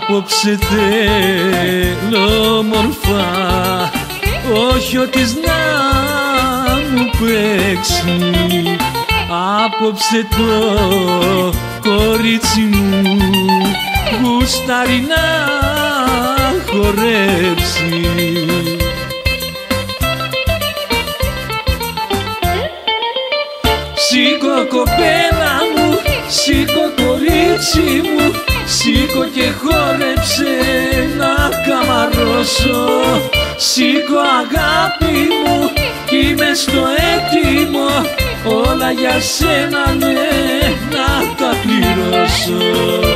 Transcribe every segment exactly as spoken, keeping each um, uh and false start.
Απόψε θέλω όμορφα, όχι ottis να μου παίξει. Απόψε το κορίτσι μου γουστάρει να χορέψει. Σήκω κοπέλα μου, σήκω κορίτσι μου, σήκω και χόρεψε να καμαρώσω. Σήκω αγάπη μου κι είμαι στο έτοιμο, όλα για σένα ναι να τα πληρώσω.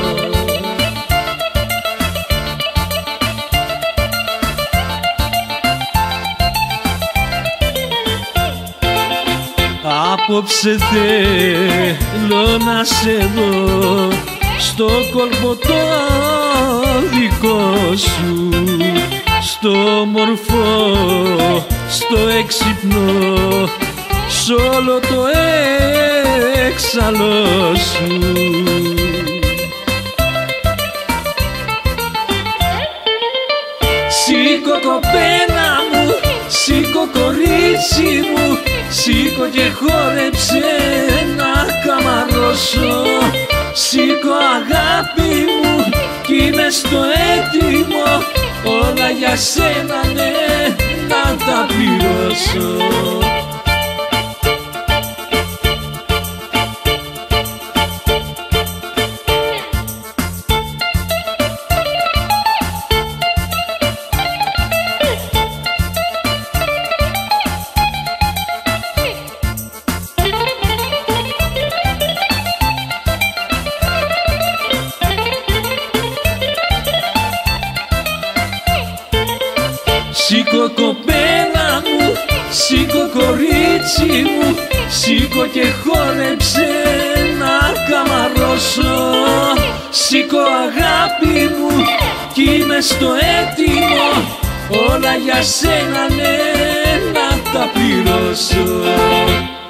Απόψε θέλω να σε δω στο κόλπο το δικό σου, στο μορφό, στο έξυπνο, σ' όλο το έξαλλο σου. Σήκω κοπέλα μου, σήκω κορίτσι μου, σήκω και χόρεψε να καμαρώσω. Σήκω αγάπη μου κι είμαι στο έτοιμο, όλα για σένα ναι να τα πληρώσω. Σήκω κοπέλα μου, σήκω κορίτσι μου, σήκω και χόρεψε να καμαρώσω. Σήκω αγάπη μου κι είμαι στο έτοιμο, όλα για σένα ναι να τα πληρώσω.